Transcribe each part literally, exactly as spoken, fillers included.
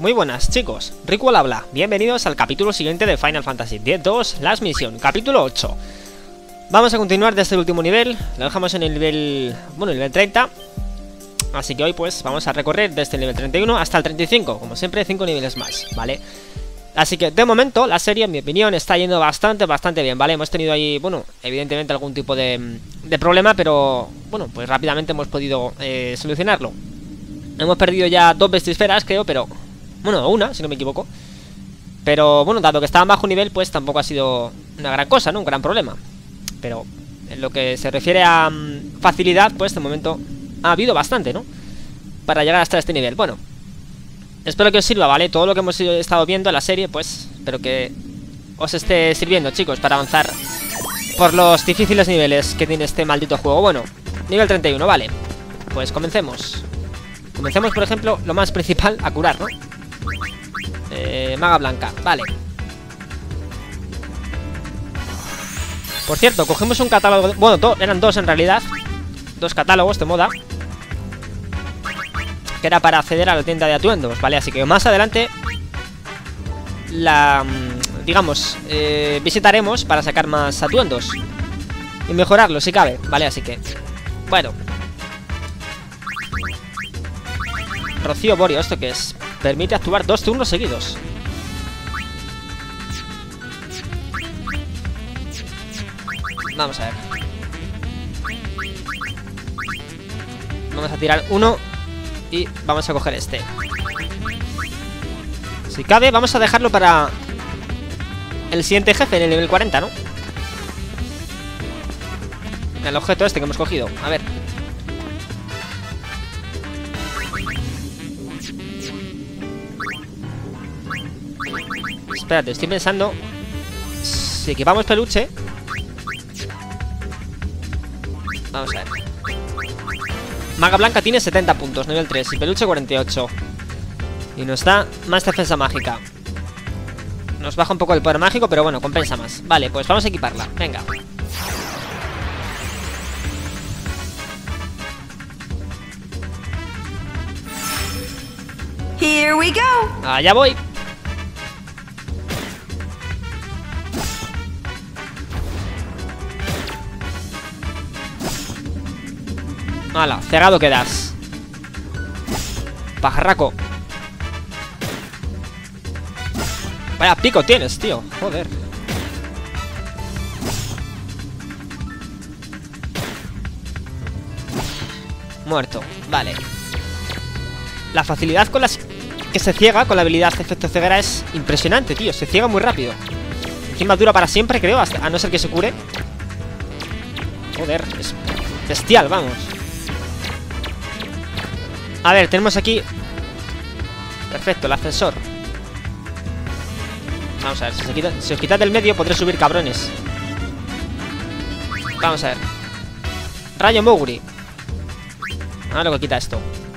Muy buenas chicos, Rickwell habla, bienvenidos al capítulo siguiente de Final Fantasy X dos Last Mission, capítulo ocho. Vamos a continuar desde el último nivel, lo dejamos en el nivel, bueno, el nivel treinta. Así que hoy pues vamos a recorrer desde el nivel treinta y uno hasta el treinta y cinco, como siempre cinco niveles más, ¿vale? Así que de momento la serie, en mi opinión, está yendo bastante, bastante bien, ¿vale? Hemos tenido ahí, bueno, evidentemente algún tipo de, de problema, pero bueno, pues rápidamente hemos podido eh, solucionarlo. Hemos perdido ya dos bestisferas, creo, pero... Bueno, una, si no me equivoco. Pero bueno, dado que estaba en bajo nivel, pues tampoco ha sido una gran cosa, ¿no? Un gran problema. Pero en lo que se refiere a um, facilidad, pues de momento ha habido bastante, ¿no? Para llegar hasta este nivel. Bueno, espero que os sirva, ¿vale? Todo lo que hemos estado viendo en la serie, pues espero que os esté sirviendo, chicos, para avanzar por los difíciles niveles que tiene este maldito juego. Bueno, nivel treinta y uno, vale. Pues comencemos. Comencemos, por ejemplo, lo más principal, a curar, ¿no? Eh, maga blanca, vale. Por cierto, cogemos un catálogo de... Bueno, do... eran dos en realidad. Dos catálogos de moda, que era para acceder a la tienda de atuendos, ¿vale? Así que más adelante la... digamos, eh, visitaremos para sacar más atuendos y mejorarlos si cabe, ¿vale? Así que... Bueno. Rocío Borio, ¿esto qué es? Permite actuar dos turnos seguidos. Vamos a ver. Vamos a tirar uno y vamos a coger este. Si cabe, vamos a dejarlo para el siguiente jefe, en el nivel cuarenta, ¿no? El objeto este que hemos cogido. A ver. Espérate, estoy pensando. Si equipamos peluche. Vamos a ver. Maga blanca tiene setenta puntos, nivel tres. Y peluche cuarenta y ocho. Y nos da más defensa mágica. Nos baja un poco el poder mágico, pero bueno, compensa más. Vale, pues vamos a equiparla, venga. Here we go. Allá voy. Hala, cegado quedas. Pajarraco. Vaya pico tienes, tío. Joder. Muerto, vale. La facilidad con las que se ciega con la habilidad de efecto ceguera es impresionante, tío. Se ciega muy rápido. Encima dura para siempre, creo, hasta, a no ser que se cure. Joder, es bestial, vamos. A ver, tenemos aquí... Perfecto, el ascensor. Vamos a ver, si, se quita, si os quitáis del medio podré subir, cabrones. Vamos a ver. Rayo Moguri. A ver lo que quita esto.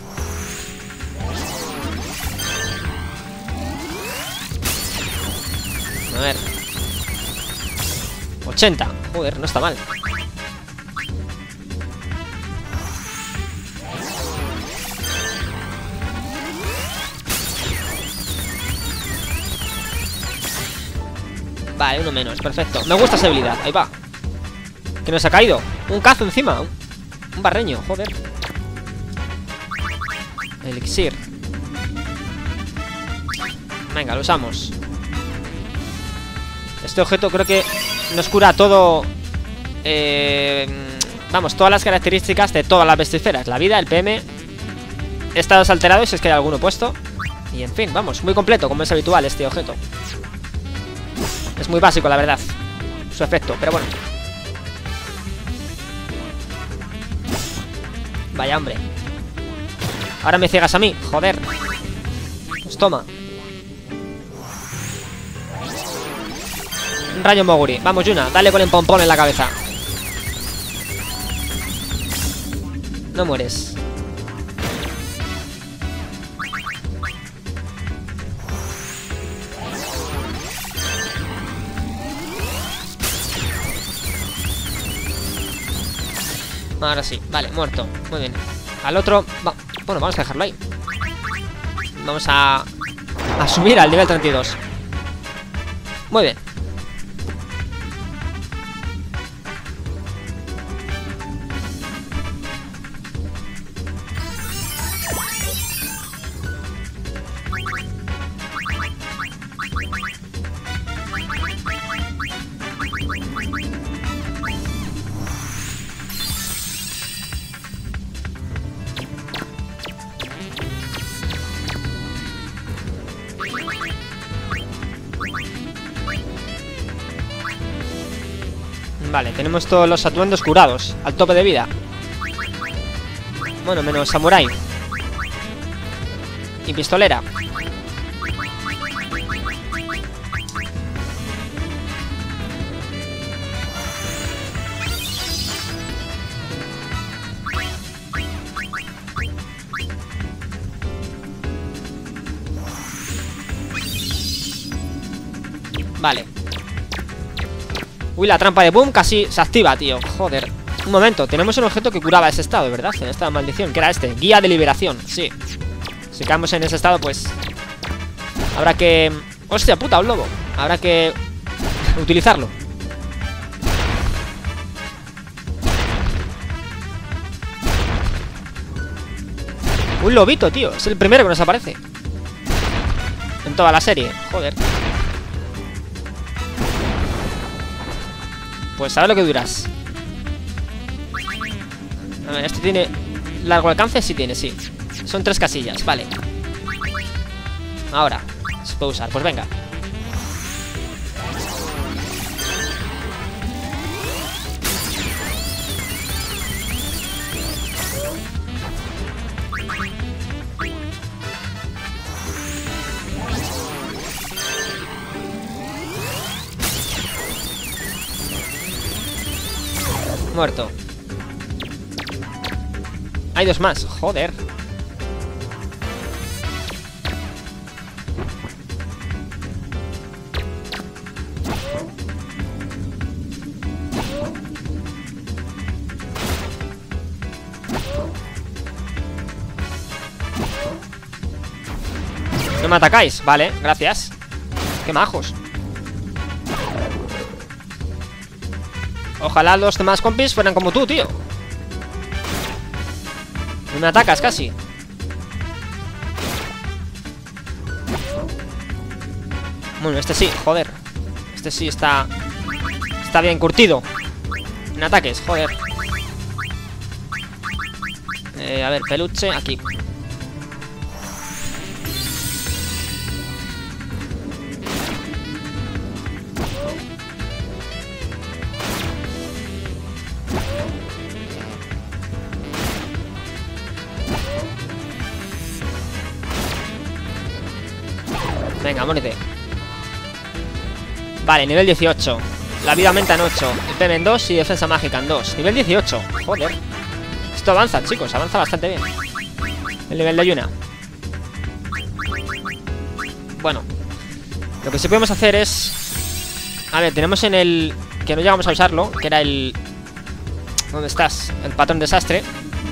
A ver. ochenta. Joder, no está mal. Vale, uno menos, perfecto. Me gusta esa habilidad, ahí va. Que nos ha caído, un cazo encima. Un, un barreño, joder. Elixir. Venga, lo usamos. Este objeto creo que nos cura todo. eh, Vamos, todas las características de todas las bestisferas. La vida, el P M, estados alterados, si es que hay alguno puesto. Y en fin, vamos, muy completo, como es habitual este objeto. Es muy básico, la verdad, su efecto, pero bueno. Vaya, hombre. Ahora me ciegas a mí, joder. Pues toma. Un rayo Moguri. Vamos, Yuna, dale con el pompón en la cabeza. No mueres. Ahora sí, vale, muerto. Muy bien. Al otro... Va... Bueno, vamos a dejarlo ahí. Vamos a a subir al nivel treinta y dos. Muy bien. Vale, tenemos todos los atuendos curados, al tope de vida. Bueno, menos samurai y pistolera. Vale. Uy, la trampa de boom casi se activa, tío. Joder. Un momento, tenemos un objeto que curaba ese estado, ¿verdad? En esta maldición, que era este, guía de liberación. Sí. Si caemos en ese estado, pues habrá que... ¡Hostia puta, un lobo! Habrá que utilizarlo. Un lobito, tío. Es el primero que nos aparece en toda la serie. Joder. Pues sabe lo que duras. A ver, este tiene largo alcance, sí tiene, sí. Son tres casillas, vale. Ahora, se puede usar, pues venga. Muerto. Hay dos más, joder. No me atacáis, vale, gracias. Qué majos. Ojalá los demás compis fueran como tú, tío. No me atacas casi. Bueno, este sí, joder. Este sí está... Está bien curtido en ataques, joder. eh, A ver, peluche, aquí. Venga, muérete. Vale, nivel dieciocho. La vida aumenta en ocho. El P M en dos y defensa mágica en dos. Nivel dieciocho. Joder. Esto avanza, chicos. Avanza bastante bien. El nivel de Yuna. Bueno. Lo que sí podemos hacer es... A ver, tenemos en el... Que no llegamos a usarlo. Que era el... ¿Dónde estás? El patrón desastre.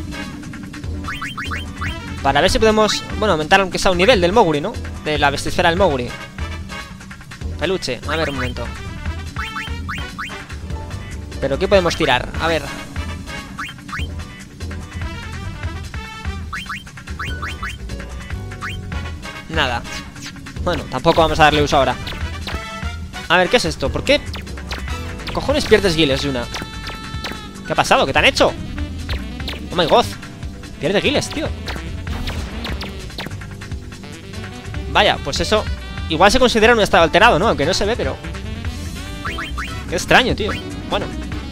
Para ver si podemos, bueno, aumentar aunque sea un nivel del Moguri, ¿no? De la vestisfera del Moguri. Peluche, a ver un momento. ¿Pero qué podemos tirar? A ver. Nada. Bueno, tampoco vamos a darle uso ahora. A ver, ¿qué es esto? ¿Por qué cojones pierdes giles, Yuna? ¿Qué ha pasado? ¿Qué te han hecho? Oh my god. Pierde giles, tío. Vaya, pues eso igual se considera un estado alterado, ¿no? Aunque no se ve, pero... Qué extraño, tío. Bueno.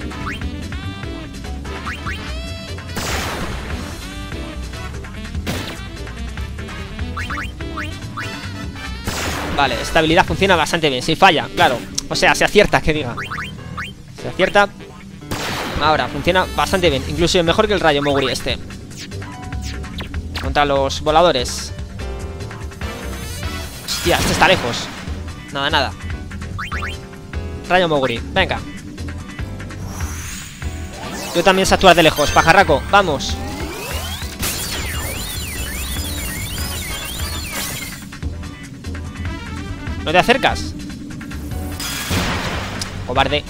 Vale, esta habilidad funciona bastante bien. Si falla, claro. O sea, se acierta, que diga. Se acierta. Ahora, funciona bastante bien. Incluso mejor que el rayo Moguri este. Contra los voladores. Hostia, este está lejos. Nada, nada. Rayo Moguri, venga. Yo también sé actuar de lejos, pajarraco, vamos. No te acercas. Cobarde.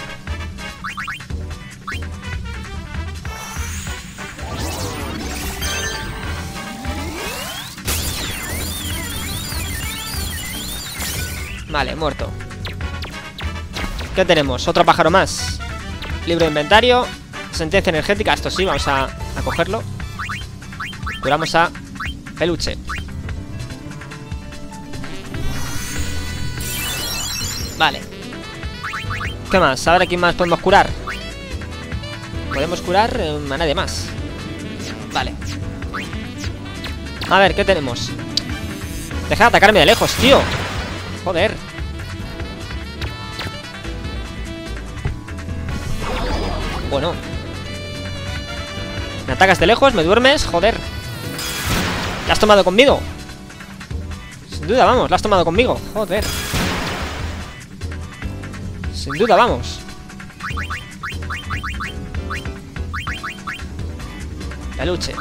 Vale, muerto. ¿Qué tenemos? Otro pájaro más. Libro de inventario. Sentencia energética. Esto sí, vamos a, a cogerlo. Curamos a Peluche. Vale. ¿Qué más? ¿Ahora quién más podemos curar? Podemos curar eh, a nadie más. Vale. A ver, ¿qué tenemos? Deja de atacarme de lejos, tío. Joder. Bueno. Me atacas de lejos, me duermes, joder. ¿La has tomado conmigo? Sin duda, vamos, la has tomado conmigo. Joder. Sin duda, vamos. Peluche.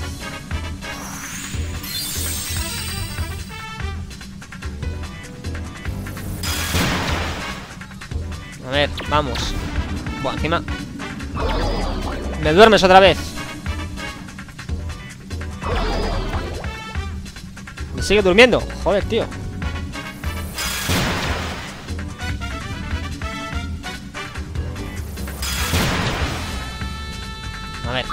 A ver, vamos. Buah, encima. Me duermes otra vez. Me sigue durmiendo. Joder, tío. A ver.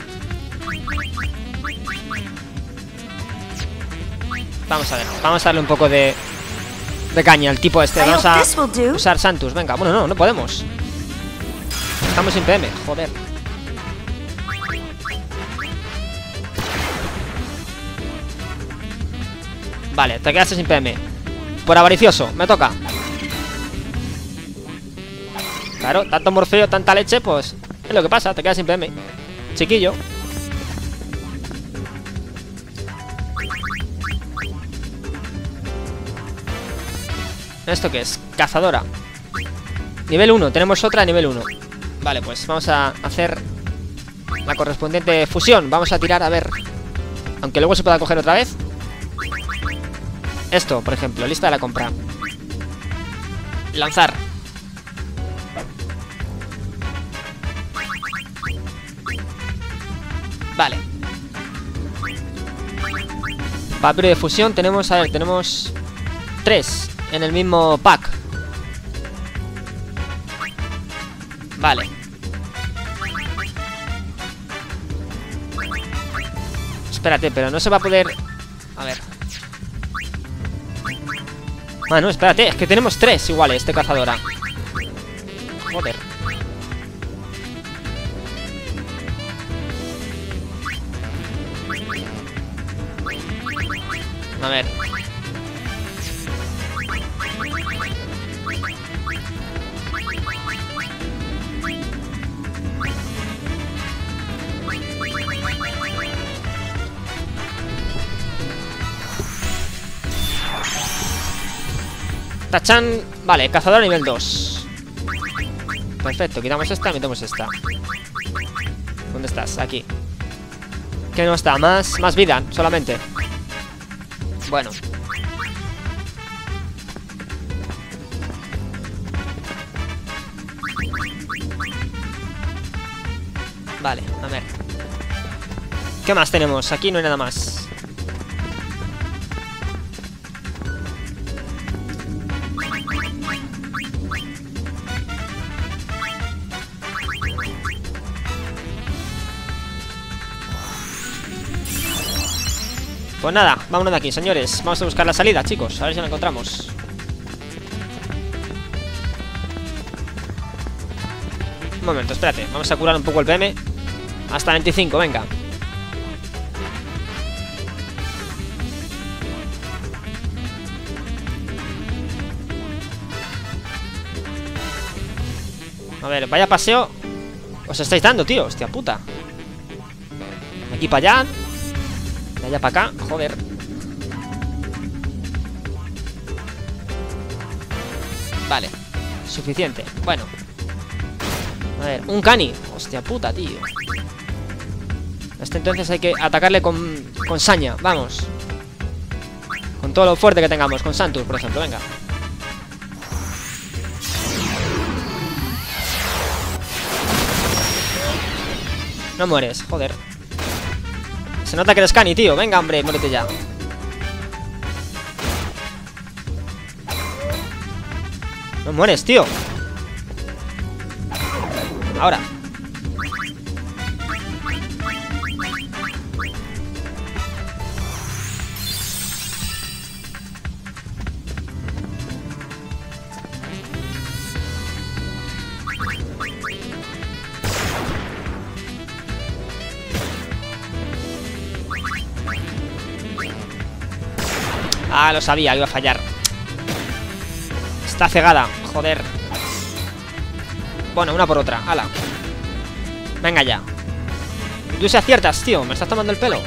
Vamos a ver. Vamos a darle un poco de... de caña al tipo este. Vamos a usar Santus. Venga, bueno, no, no podemos. Estamos sin P M, joder. Vale, te quedaste sin P M. Por avaricioso, me toca. Claro, tanto morfeo, tanta leche, pues es lo que pasa, te quedas sin P M. Chiquillo. ¿Esto qué es? Cazadora. Nivel uno, tenemos otra a nivel uno. Vale, pues vamos a hacer la correspondiente fusión. Vamos a tirar, a ver. Aunque luego se pueda coger otra vez. Esto, por ejemplo, lista de la compra. Lanzar. Vale. Papiro de fusión tenemos, a ver, tenemos tres en el mismo pack. Vale. Espérate, pero no se va a poder... A ver. Ah, no, espérate, es que tenemos tres iguales de cazadora. Joder. A ver. Tachan, vale, cazador nivel dos. Perfecto, quitamos esta, metemos esta. ¿Dónde estás? Aquí. ¿Qué no está? Más, más vida, solamente. Bueno. Vale, a ver. ¿Qué más tenemos? Aquí no hay nada más. Pues nada, vámonos de aquí, señores. Vamos a buscar la salida, chicos. A ver si la encontramos. Un momento, espérate. Vamos a curar un poco el P M. Hasta veinticinco, venga. A ver, vaya paseo os estáis dando, tío. Hostia puta. Aquí para allá. De allá para acá, joder. Vale, suficiente. Bueno. A ver, un cani. Hostia puta, tío. Este entonces hay que atacarle con, con saña, vamos. Con todo lo fuerte que tengamos, con Santus, por ejemplo, venga. No mueres, joder. Se nota que eres Cani, tío. Venga, hombre, muérete ya. No mueres, tío. Ahora. Ah, lo sabía, iba a fallar. Está cegada, joder. Bueno, una por otra, ala. Venga ya. Tú se aciertas, tío, me estás tomando el pelo.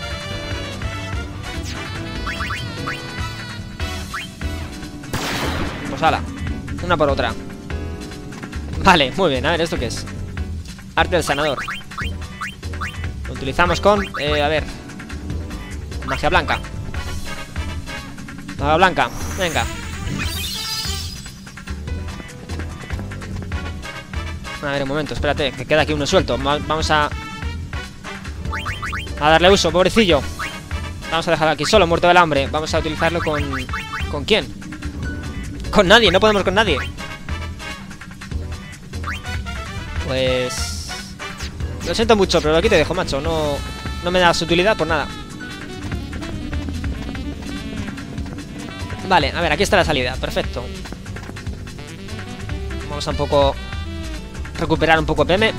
Pues ala, una por otra. Vale, muy bien, a ver, ¿esto qué es? Arte del sanador. Lo utilizamos con, eh, a ver, magia blanca. Magia blanca, venga. A ver, un momento, espérate, que queda aquí uno suelto. Vamos a... A darle uso, pobrecillo. Vamos a dejarlo aquí solo, muerto del hambre. Vamos a utilizarlo con... ¿Con quién? Con nadie, no podemos con nadie. Pues... Lo siento mucho, pero aquí te dejo, macho. No, no me das utilidad por nada. Vale, a ver, aquí está la salida, perfecto. Vamos a un poco... recuperar un poco P M.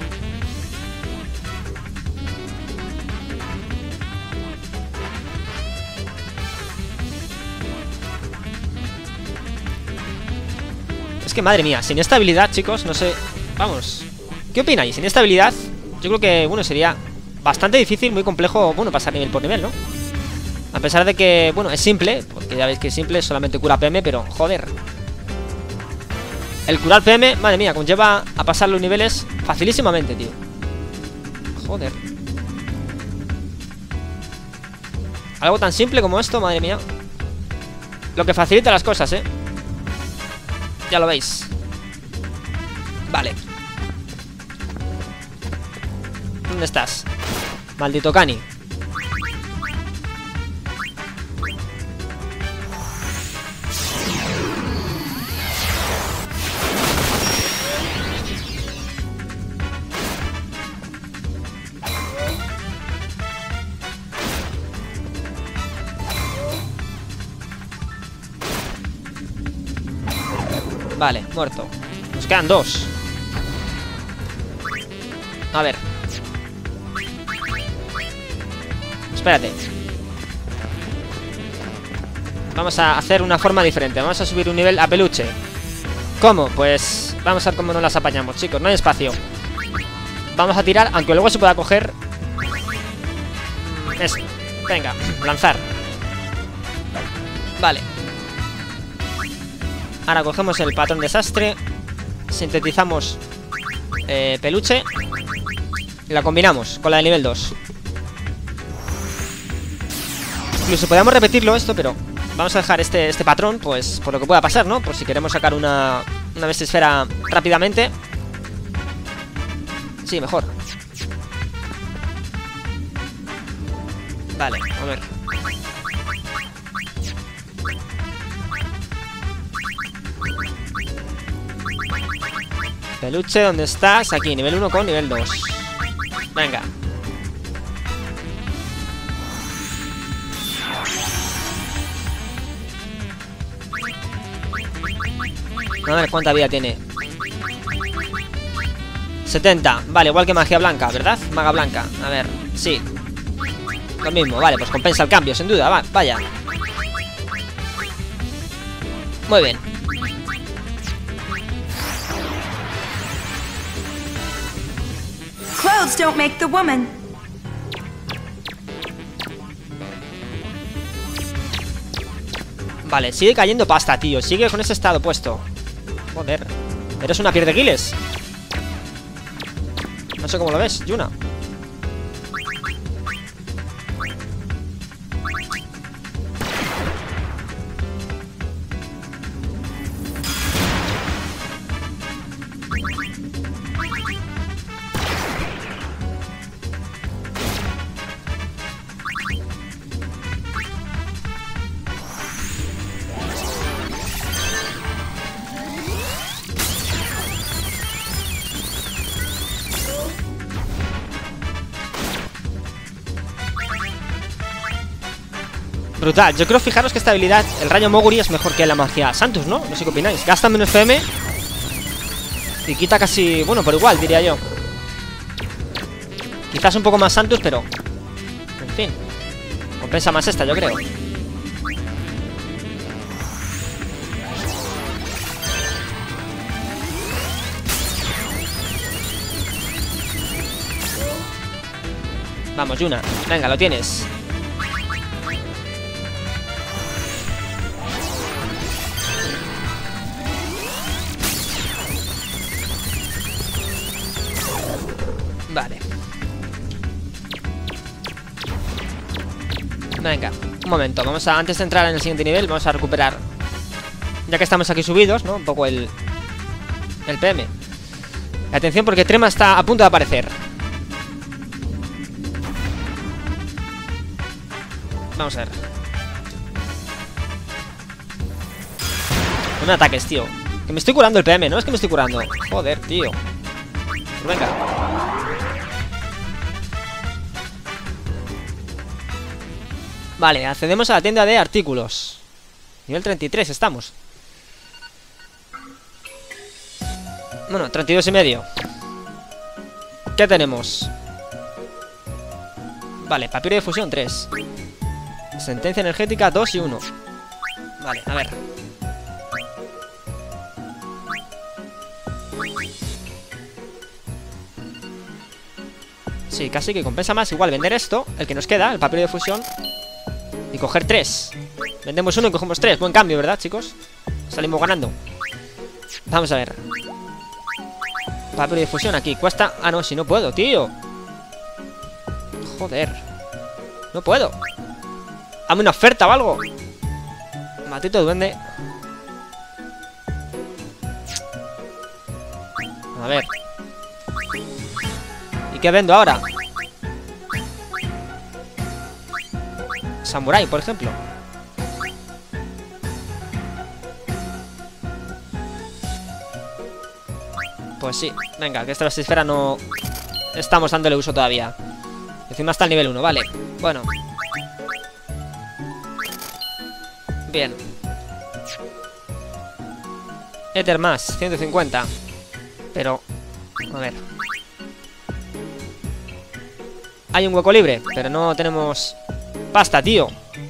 Es que madre mía, sin esta habilidad, chicos, no sé. Vamos, ¿qué opináis? Sin esta habilidad, yo creo que, bueno, sería bastante difícil, muy complejo, bueno, pasar nivel por nivel, ¿no? A pesar de que, bueno, es simple, porque ya veis que es simple, solamente cura P M, pero, joder, el curar P M, madre mía, conlleva a pasar los niveles facilísimamente, tío. Joder. Algo tan simple como esto, madre mía. Lo que facilita las cosas, ¿eh? Ya lo veis. Vale. ¿Dónde estás? Maldito Cani. Vale, muerto. Nos quedan dos. A ver. Espérate. Vamos a hacer una forma diferente. Vamos a subir un nivel a peluche. ¿Cómo? Pues vamos a ver cómo nos las apañamos, chicos. No hay espacio. Vamos a tirar, aunque luego se pueda coger. Eso. Venga, lanzar. Vale. Ahora cogemos el patrón desastre. Sintetizamos eh, peluche. Y la combinamos con la de nivel dos. Incluso podemos repetirlo esto, pero vamos a dejar este, este patrón, pues por lo que pueda pasar, ¿no? Por si queremos sacar una, una bestia esfera rápidamente. Sí, mejor. Vale, a ver. Peluche, ¿dónde estás? Aquí, nivel uno con nivel dos. Venga. A ver cuánta vida tiene. setenta. Vale, igual que magia blanca, ¿verdad? Maga blanca. A ver, sí. Lo mismo, vale, pues compensa el cambio, sin duda. Va, vaya. Muy bien. Clothes don't make the woman. Vale, sigue cayendo pasta, tío. Sigue con ese estado puesto. Joder. Eres una pierde guiles. No sé cómo lo ves, Yuna. Brutal. Yo creo, fijaros que esta habilidad, el rayo Moguri, es mejor que la magia Santus, ¿no? No sé qué opináis. Gasta menos F M y quita casi, bueno, por igual, diría yo. Quizás un poco más Santus, pero en fin, compensa más esta, yo creo. Vamos, Yuna. Venga, lo tienes. Vale. Venga, un momento. Vamos a, antes de entrar en el siguiente nivel, vamos a recuperar, ya que estamos aquí subidos, ¿no? Un poco el El P M. Atención porque Trema está a punto de aparecer. Vamos a ver. No me ataques, tío. Que me estoy curando el P M, no es que me estoy curando. Joder, tío. Pues venga. Vale, accedemos a la tienda de artículos. Nivel treinta y tres estamos. Bueno, treinta y dos y medio. ¿Qué tenemos? Vale, papiro de fusión tres. Sentencia energética dos y uno. Vale, a ver. Sí, casi que compensa más igual vender esto, el que nos queda, el papiro de fusión, y coger tres. Vendemos uno y cogemos tres. Buen cambio, ¿verdad, chicos? Salimos ganando. Vamos a ver. Papiro de fusión aquí. Cuesta... Ah, no, si no puedo, tío. Joder. No puedo. Hazme una oferta o algo. Maldito duende. A ver. ¿Y qué vendo ahora? Samurai, por ejemplo. Pues sí, venga, que esta esfera no estamos dándole uso todavía. Encima está el nivel uno, vale. Bueno. Bien. Ether más, ciento cincuenta. Pero, a ver. Hay un hueco libre, pero no tenemos pasta, tío.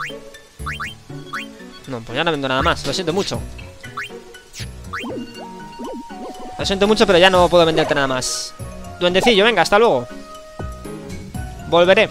No, pues ya no vendo nada más, lo siento mucho. Lo siento mucho, pero ya no puedo venderte nada más. Duendecillo, venga, hasta luego. Volveré.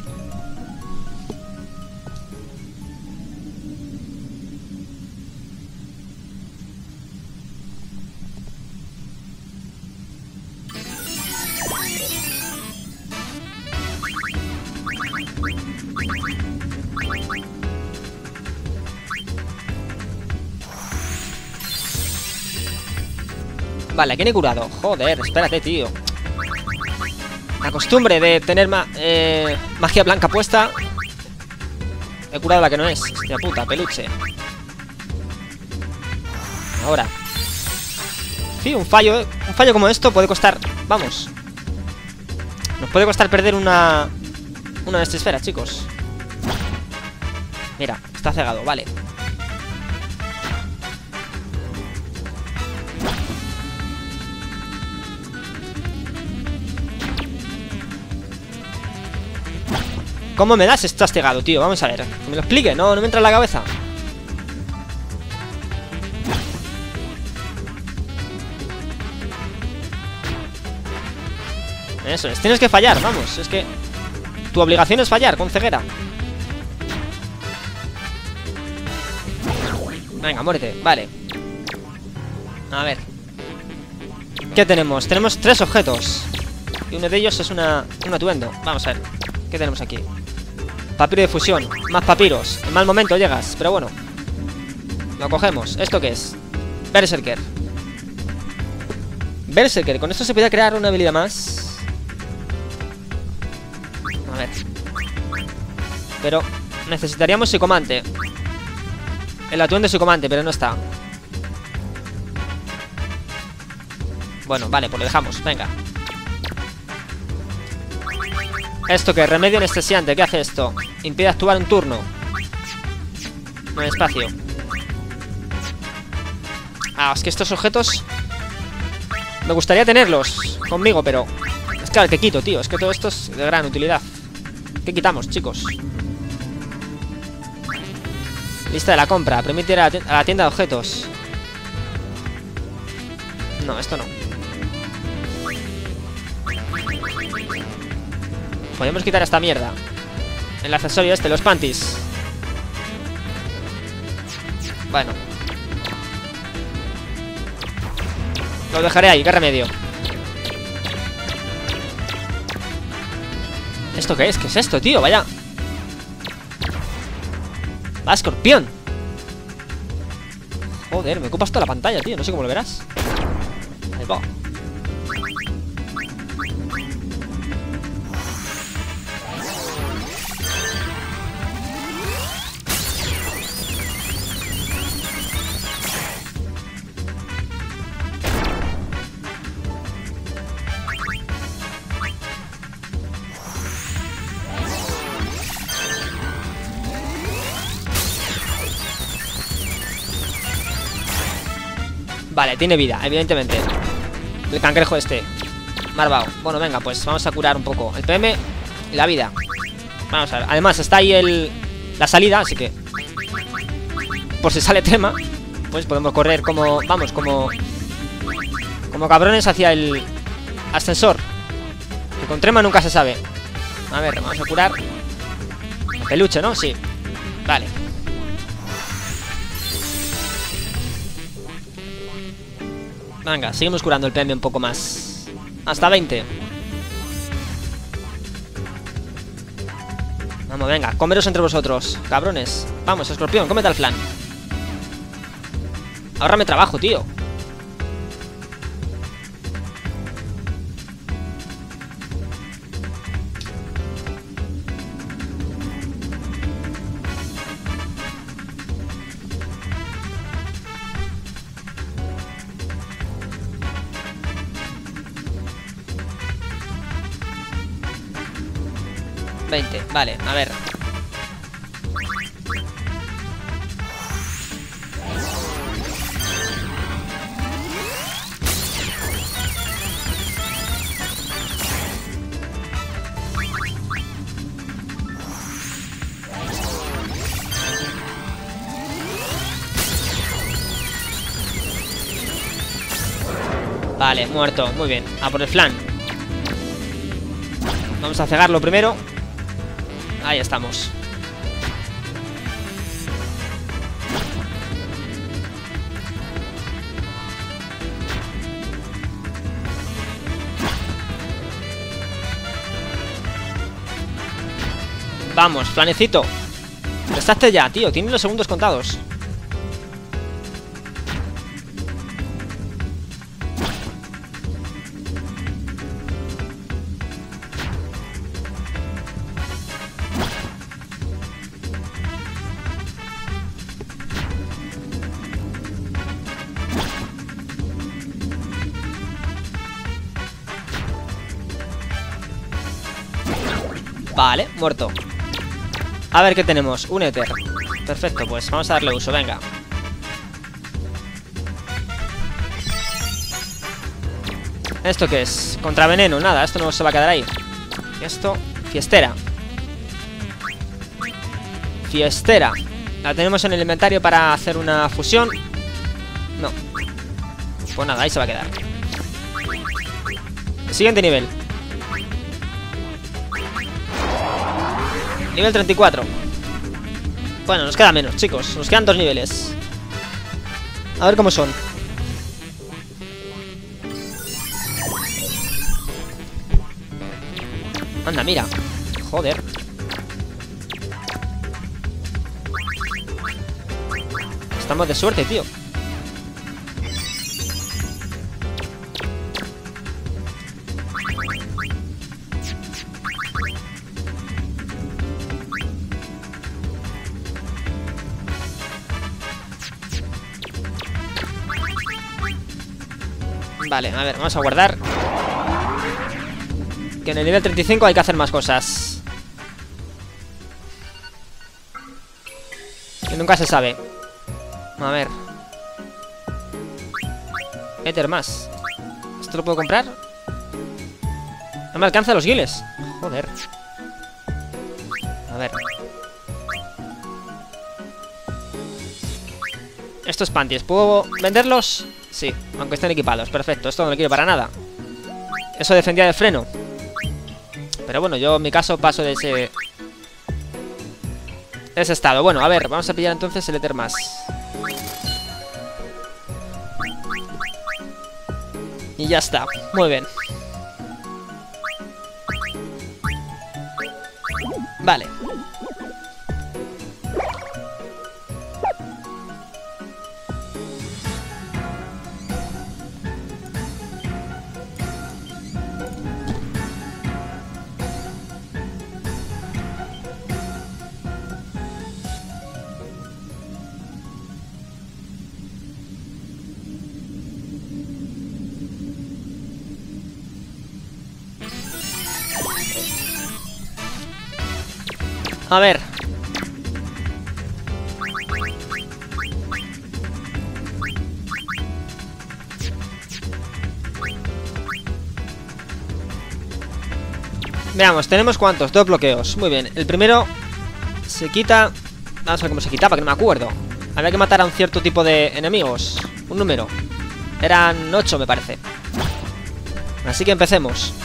Vale, ¿a quién he curado? Joder, espérate, tío. La costumbre de tener ma eh, magia blanca puesta. He curado la que no es. Hostia puta, peluche. Ahora. Sí, un fallo, ¿eh? Un fallo como esto puede costar... Vamos. Nos puede costar perder una... Una de estas esferas, chicos. Mira, está cegado, vale. ¿Cómo me das? Estás cegado, tío. Vamos a ver. Que me lo explique. No, no me entra en la cabeza. Eso es. Tienes que fallar, vamos. Es que tu obligación es fallar con ceguera. Venga, muérete. Vale. A ver. ¿Qué tenemos? Tenemos tres objetos. Y uno de ellos es una, un atuendo. Vamos a ver. ¿Qué tenemos aquí? Papiro de fusión. Más papiros. En mal momento llegas, pero bueno. Lo cogemos. ¿Esto qué es? Berserker. Berserker. Con esto se puede crear una habilidad más. A ver. Pero necesitaríamos psicomante. El atuendo de psicomante, pero no está. Bueno, vale, pues lo dejamos. Venga. ¿Esto qué? Remedio anestesiante. ¿Qué hace esto? Impide actuar un turno. No hay espacio. Ah, es que estos objetos me gustaría tenerlos conmigo, pero es que al que quito, tío. Es que todo esto es de gran utilidad. ¿Qué quitamos, chicos? Lista de la compra. Permite ir a la tienda de objetos. No, esto no. Podemos quitar esta mierda. El accesorio este, los panties. Bueno. Lo dejaré ahí, qué remedio. ¿Esto qué es? ¿Qué es esto, tío? Vaya. Va, escorpión. Joder, me ocupas toda la pantalla, tío. No sé cómo lo verás. Ahí va. Vale, tiene vida, evidentemente. El cangrejo este malvado. Bueno, venga, pues vamos a curar un poco el P M y la vida. Vamos a ver, además está ahí el la salida, así que por si sale tema, pues podemos correr como, vamos, como como cabrones hacia el ascensor. Que con trema nunca se sabe. A ver, vamos a curar el peluche, ¿no? Sí, vale. Venga, seguimos curando el P M un poco más. Hasta veinte. Vamos, venga, comeros entre vosotros, cabrones. Vamos, escorpión, cómete al flan. Ahórrame trabajo, tío. veinte, vale, a ver. Vale, muerto, muy bien. A por el flan. Vamos a cegarlo primero. Ahí estamos. Vamos, flanecito. Prestaste ya, tío. Tienes los segundos contados. Vale, muerto. A ver qué tenemos, un éter. Perfecto, pues vamos a darle uso, venga. ¿Esto qué es? Contraveneno, nada, esto no se va a quedar ahí. Esto, fiestera. Fiestera. La tenemos en el inventario para hacer una fusión. No. Pues nada, ahí se va a quedar. Siguiente nivel. Nivel treinta y cuatro. Bueno, nos queda menos, chicos. Nos quedan dos niveles. A ver cómo son. Anda, mira. Joder. Estamos de suerte, tío. Vale, a ver, vamos a guardar. Que en el nivel treinta y cinco hay que hacer más cosas. Y nunca se sabe. A ver. Éter más. ¿Esto lo puedo comprar? No me alcanza los guiles. Joder. A ver. Estos panties, ¿puedo venderlos? Sí, aunque estén equipados. Perfecto, esto no lo quiero para nada. Eso defendía de freno. Pero bueno, yo en mi caso paso de ese... de ese estado. Bueno, a ver, vamos a pillar entonces el éter más. Y ya está, muy bien. Vale. A ver. Veamos, tenemos cuántos, dos bloqueos. Muy bien, el primero se quita. Vamos a ver cómo se quitaba, que no me acuerdo. Había que matar a un cierto tipo de enemigos. Un número. Eran ocho, me parece. Así que empecemos.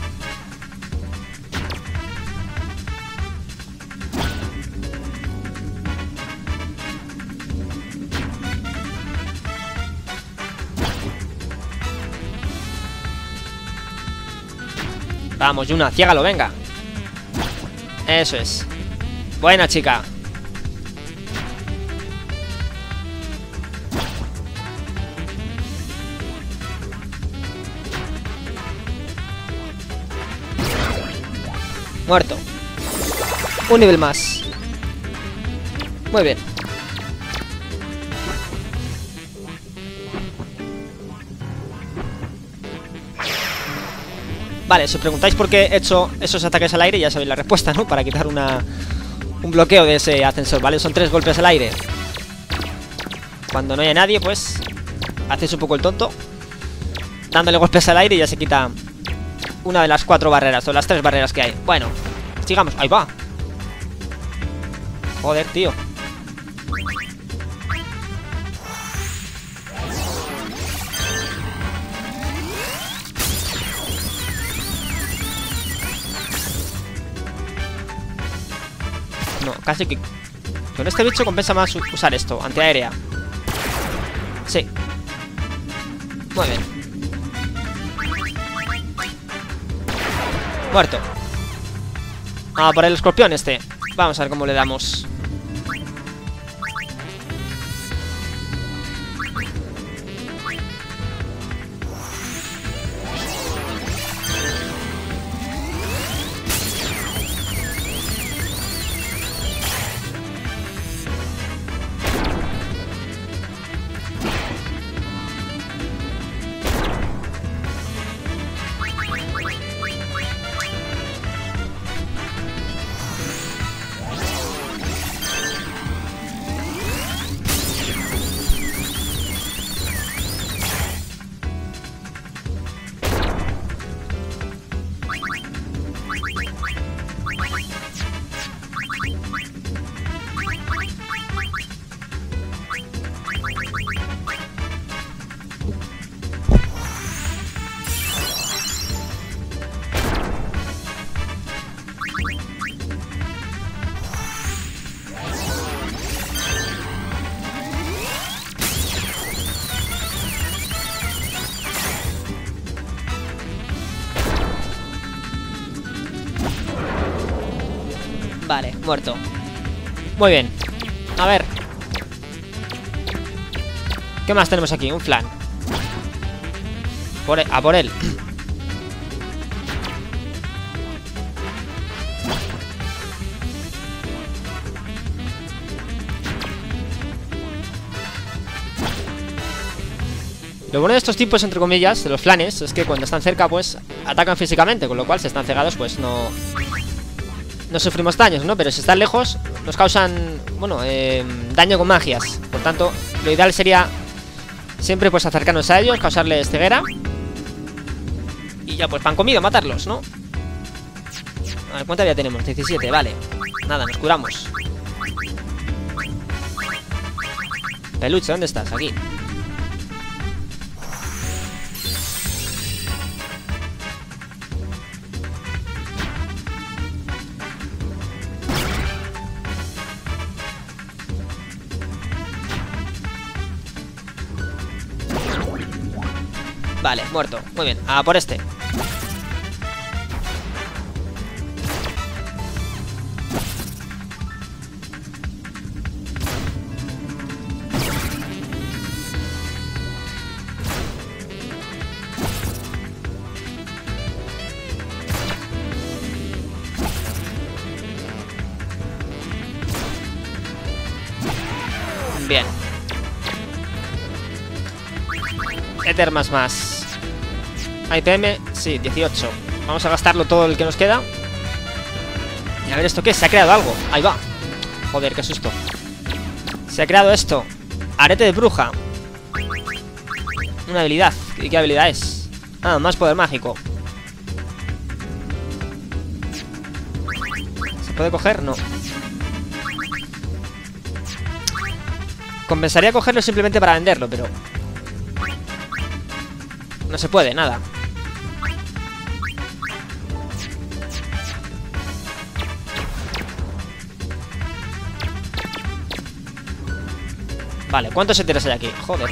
Vamos, Yuna, ciégalo, venga. Eso es. Buena, chica. Muerto. Un nivel más. Muy bien. Vale, si os preguntáis por qué he hecho esos ataques al aire, ya sabéis la respuesta, ¿no? Para quitar una, un bloqueo de ese ascensor, ¿vale? Son tres golpes al aire. Cuando no haya nadie, pues hacéis un poco el tonto, dándole golpes al aire y ya se quita una de las cuatro barreras, o las tres barreras que hay. Bueno, sigamos. Ahí va. Joder, tío. No, casi que... Con este bicho compensa más usar esto, antiaérea. Sí. Muy bien. Muerto. Ah, por el escorpión este. Vamos a ver cómo le damos. Vale, muerto. Muy bien. A ver. ¿Qué más tenemos aquí? Un flan. Por, a por él. Lo bueno de estos tipos, entre comillas, de los flanes, es que cuando están cerca, pues, atacan físicamente, con lo cual, si están cegados, pues no... no sufrimos daños, ¿no? Pero si están lejos nos causan, bueno, eh, daño con magias. Por tanto, lo ideal sería siempre pues acercarnos a ellos, causarles ceguera. Y ya pues pan comido, matarlos, ¿no? A ver, ¿cuánta vida tenemos? diecisiete, vale. Nada, nos curamos. Peluche, ¿dónde estás? Aquí. Vale, muerto. Muy bien, a por este. Bien. Ether más más. I P M, sí, dieciocho. Vamos a gastarlo todo el que nos queda. Y a ver, ¿esto qué es? Se ha creado algo. Ahí va. Joder, qué susto. Se ha creado esto. Arete de bruja. Una habilidad. ¿Y qué habilidad es? Ah, más poder mágico. ¿Se puede coger? No. Compensaría cogerlo simplemente para venderlo, pero no se puede, nada. Vale, ¿cuántos éteres hay aquí? Joder.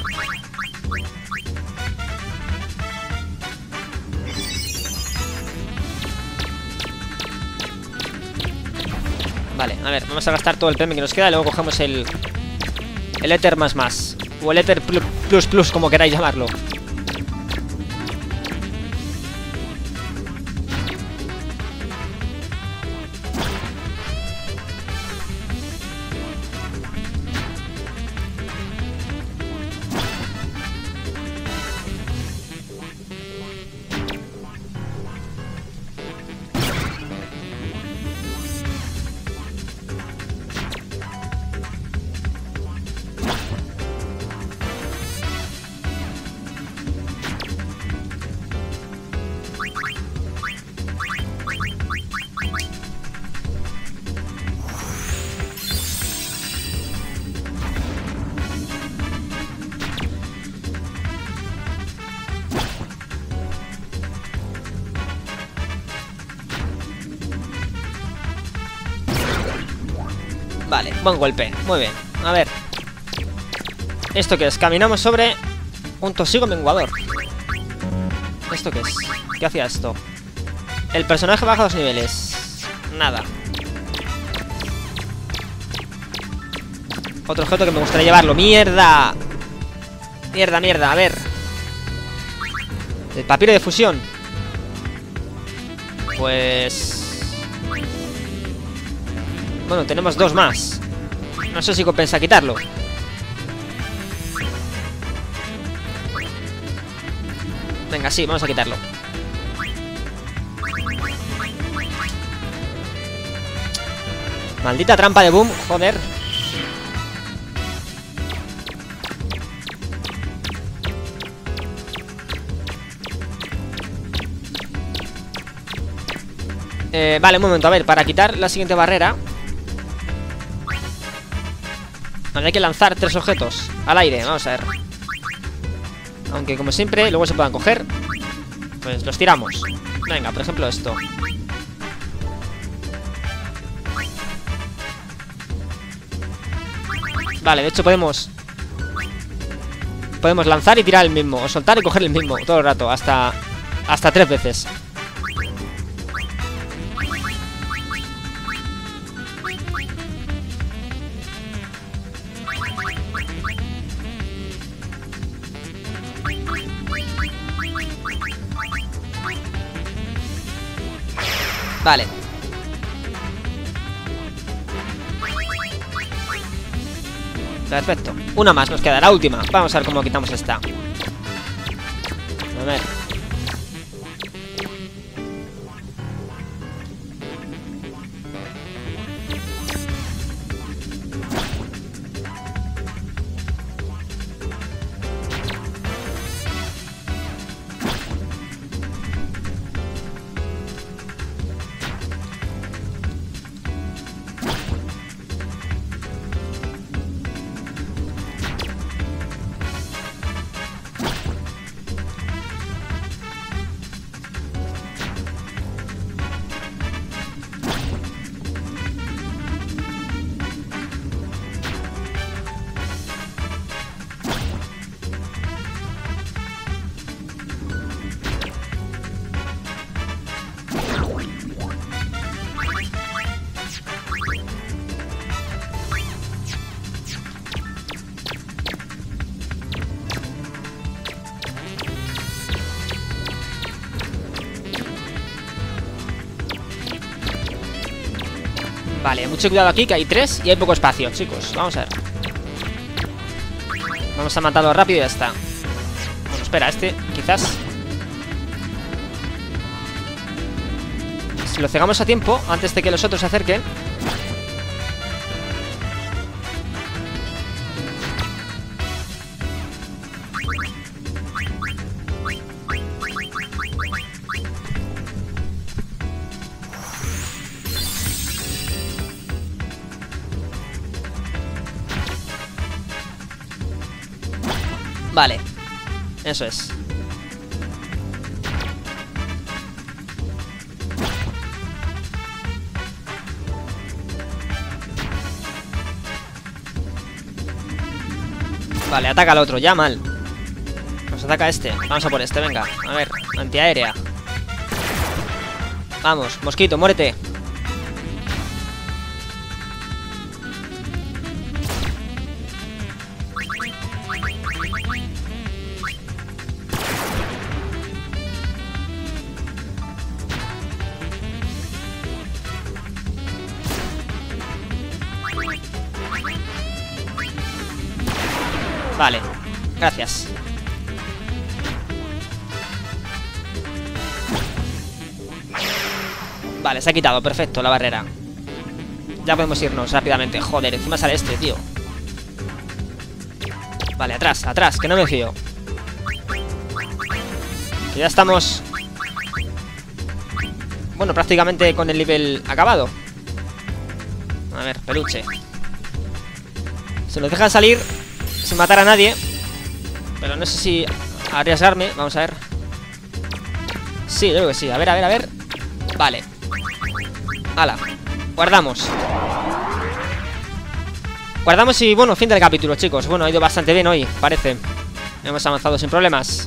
Vale, a ver, vamos a gastar todo el P M que nos queda y luego cogemos el El Ether más más. O el Ether plus plus, plus como queráis llamarlo. Vale, buen golpe, muy bien. A ver, ¿esto qué es? Caminamos sobre un Toxigo menguador. ¿Esto qué es? ¿Qué hacía esto? El personaje baja dos niveles. Nada. Otro objeto que me gustaría llevarlo. ¡Mierda! Mierda, mierda, a ver. El papiro de fusión. Pues... Bueno, tenemos dos más. No sé si compensa quitarlo. Venga, sí, vamos a quitarlo. Maldita trampa de boom, joder. Eh, vale, un momento, a ver, para quitar la siguiente barrera hay que lanzar tres objetos al aire, vamos a ver. Aunque como siempre, luego se puedan coger. Pues los tiramos. Venga, por ejemplo esto. Vale, de hecho podemos Podemos lanzar y tirar el mismo, o soltar y coger el mismo todo el rato, hasta Hasta tres veces. Vale. Perfecto. Una más nos queda, la última. Vamos a ver cómo quitamos esta. A ver. Vale, mucho cuidado aquí, que hay tres y hay poco espacio, chicos. Vamos a ver. Vamos a matarlo rápido y ya está. Bueno, espera, este, quizás. Si lo cegamos a tiempo, antes de que los otros se acerquen. Vale, eso es. Vale, ataca al otro, ya mal. Nos ataca este, vamos a por este, venga. A ver, antiaérea. Vamos, mosquito, muérete. Vale, gracias. Vale, se ha quitado, perfecto, la barrera. Ya podemos irnos rápidamente. Joder, encima sale este, tío. Vale, atrás, atrás, que no me fío. Que ya estamos... Bueno, prácticamente con el nivel acabado. A ver, peluche. Se nos dejan salir sin matar a nadie, pero no sé si arriesgarme. Vamos a ver. Sí, yo creo que sí. A ver, a ver, a ver. Vale. Hala. Guardamos. Guardamos y bueno, fin del capítulo, chicos. Bueno, ha ido bastante bien hoy, parece. Hemos avanzado sin problemas.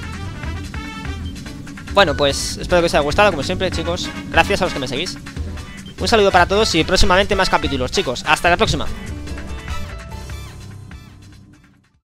Bueno, pues espero que os haya gustado, como siempre, chicos. Gracias a los que me seguís. Un saludo para todos y próximamente más capítulos, chicos. Hasta la próxima.